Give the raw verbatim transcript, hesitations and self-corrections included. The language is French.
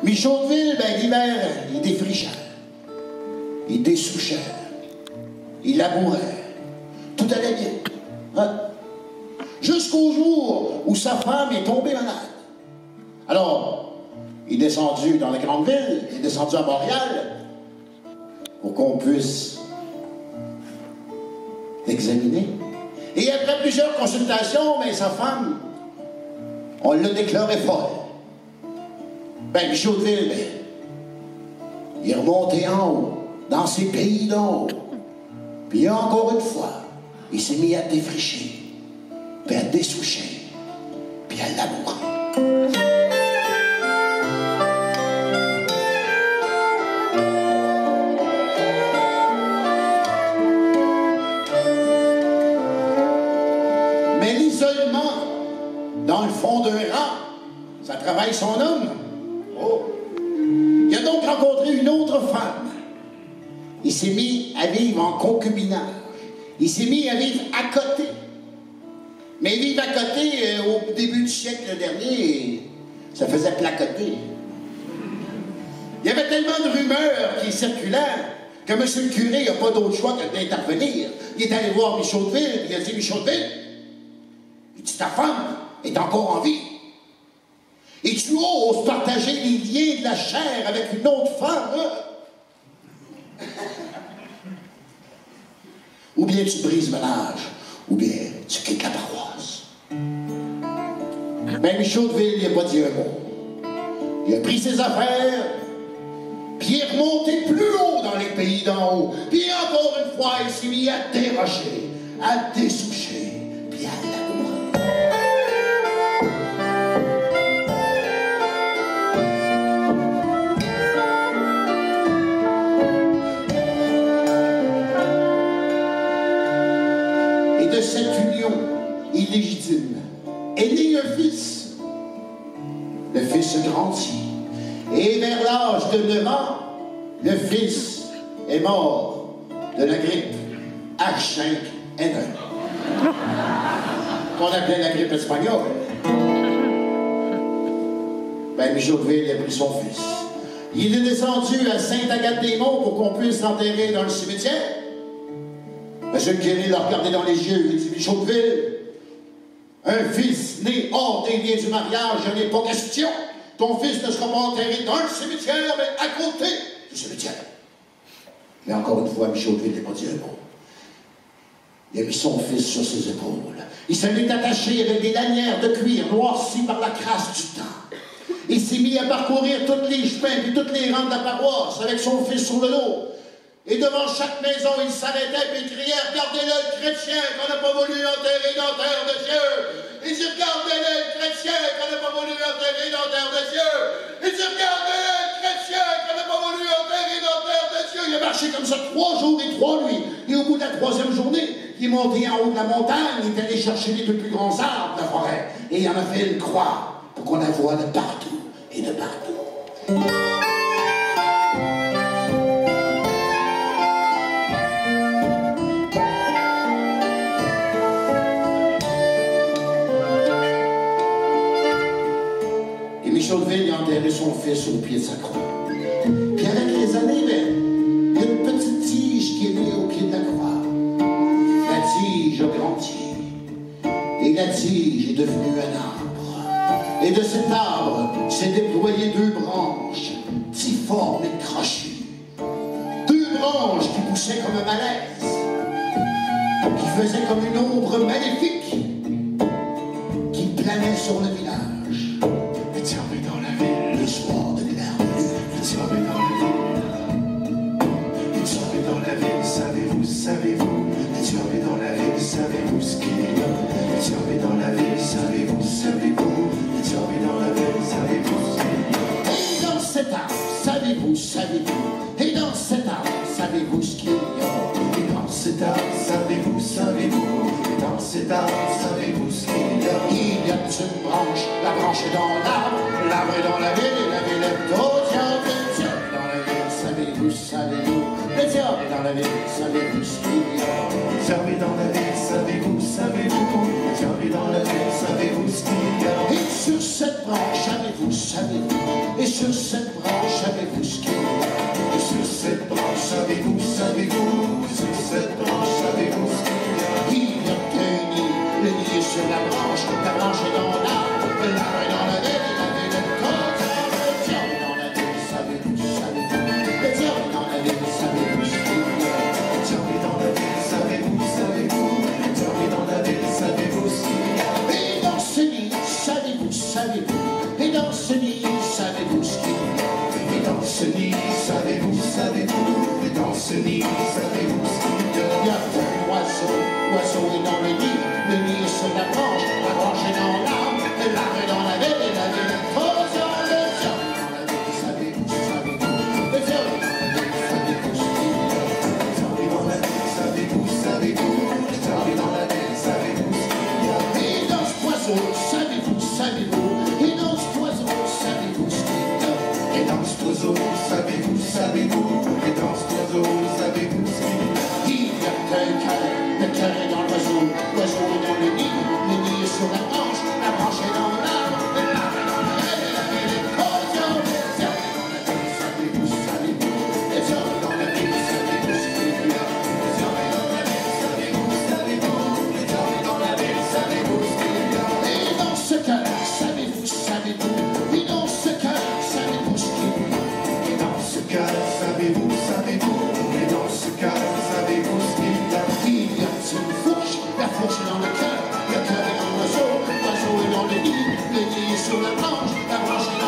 Michaudeville, ben, l'hiver, il défrichait. Il dessouchait. Il labourait. Tout allait bien. Hein? Jusqu'au jour où sa femme est tombée malade. Alors, il est descendu dans la grande ville, il est descendu à Montréal, pour qu'on puisse l'examiner. Et après plusieurs consultations, ben, sa femme, on l'a déclaré folle. Ben, Michaudeville, ben, il est remonté en haut, dans ses pays d'en haut. Puis encore une fois, il s'est mis à défricher, puis à dessoucher, puis à labourer. Mais l'isolement, dans le fond d'un rang, ça travaille son homme. Oh. Il a donc rencontré une autre femme. Il s'est mis à vivre en concubinage. Il s'est mis à vivre à côté. Mais vivre à côté, euh, au début du siècle dernier, ça faisait placoter. Il y avait tellement de rumeurs qui circulaient que M. le curé n'a pas d'autre choix que d'intervenir. Il est allé voir Michaudeville, il a dit « Michaudeville, il dit, ta femme est encore en vie. Et tu oses partager les liens de la chair avec une autre femme, hein? Ou bien tu brises ménage, ou bien tu quittes la paroisse. » Ben, Michaudeville, il n'a pas dit un mot. Il a pris ses affaires, puis il est remonté plus haut dans les pays d'en haut. Puis encore une fois, il s'est mis à dérocher, à dessoucher, puis à labourer. Et de cette union illégitime est né un fils. Le fils grandit. Et vers l'âge de neuf ans, le fils est mort de la grippe H cinq N un, qu'on appelait la grippe espagnole. Ben, Michaudeville a pris son fils. Il est descendu à Sainte-Agathe-des-Monts pour qu'on puisse l'enterrer dans le cimetière. Monsieur le curé l'a regardé dans les yeux. Il dit « Michaudeville, un fils né hors des liens du mariage, je n'ai pas question. Ton fils ne sera pas enterré dans le cimetière, mais à côté du cimetière. » Mais encore une fois, Michaudeville n'a pas dit un mot. Il a mis son fils sur ses épaules. Il se l'est attaché avec des lanières de cuir noircies par la crasse du temps. Il s'est mis à parcourir tous les chemins et toutes les rangs de la paroisse avec son fils sur le dos. Et devant chaque maison, il s'arrêtait et il criait « Regardez-le, le chrétien qu'on n'a pas voulu enterrer dans la terre de Dieu! » Il dit « Regardez-le, le chrétien qu'on n'a pas voulu enterrer dans la terre de Dieu! » Il dit « Regardez-le, le chrétien qu'on n'a pas voulu enterrer dans la terre de Dieu! » Il a marché comme ça trois jours et trois nuits. Et au bout de la troisième journée, il est monté en haut de la montagne, il est allé chercher les deux plus grands arbres de la forêt. Et il en a fait une croix pour qu'on la voie de partout et de partout. Michaudeville a enterré son fils au pied de sa croix. Puis avec les années, ben, il y a une petite tige qui est née au pied de la croix. La tige a grandi. Et la tige est devenue un arbre. Et de cet arbre s'est déployé deux branches, difformes et crochues. Deux branches qui poussaient comme un malaise, qui faisaient comme une ombre maléfique, qui planait sur le village. Le soir de clair de lune, il tombait dans la ville. Il tombait dans la ville, savez-vous, savez-vous. Il tombait dans la ville, savez-vous ce qu'il y a. Il tombait dans la ville, savez-vous, savez-vous. Il tombait dans la ville, savez-vous ce qu'il y a. Et dans cet arbre, savez-vous, savez-vous. Et dans cet arbre, savez-vous ce qu'il y a. Et dans cet arbre, savez-vous, savez-vous. Et dans cet arbre, savez-vous ce qu'il y a. Il y a une branche, la branche est dans l'arbre. L'arbre est dans la ville et la ville est au diable. Le diable est dans la ville, savez-vous, savez-vous. Le diable est dans la ville, savez-vous ce qu'il y a. Le diable est dans la ville, savez-vous, savez-vous. Le diable est dans la ville, savez-vous ce qu'il y a. Et sur cette branche, savez-vous, savez-vous. Et sur cette branche, savez-vous? Et dans ce nid, savez-vous ce qu'il y a? Et dans ce nid, savez-vous, savez-vous? Et dans ce nid, savez-vous ce qu'il y a? Il y a un oiseau, l'oiseau est dans le nid, le nid est sur la branche, la branche est dans l'arbre, l'arbre est dans la ville, et la ville est trop sur le diable. Dans la ville, savez-vous, savez-vous? Le diable est dans la ville, savez-vous ce qu'il y a? Le diable est dans la ville, savez-vous, savez-vous? Le diable est dans la ville, savez-vous ce qu'il y a? Et dans ce oiseau, savez-vous, savez-vous? Et dans ce oiseau, savez-vous ce qu'il y a? Et dans cet oiseau, savez-vous, savez-vous? Et dans cet oiseau, savez-vous ce qu'il y a? Il y a un cœur, le cœur est dans l'oiseau, l'oiseau est dans le nid, le nid est sur la branche, la branche est dans l'arbre, l'arbre est dans la ville, et la ville est trop sur le diable. Dans la ville, savez-vous, savez-vous? Le diable est dans la ville, savez-vous ce qu'il y a? Le diable est dans la ville, savez-vous, savez-vous? Le diable est dans la ville, savez-vous ce qu'il y a? Et dans ce cœur, savez-vous, savez-vous? Et dans ce cœur, savez-vous ce qu'il y a? Et dans ce cœur, savez-vous, savez-vous? Et dans ce cœur, savez-vous ce qu'il y a? Il y a une fourche, la fourche est dans le cœur, le cœur est dans l'oiseau, l'oiseau est dans le nid, le nid est sur la branche, la branche est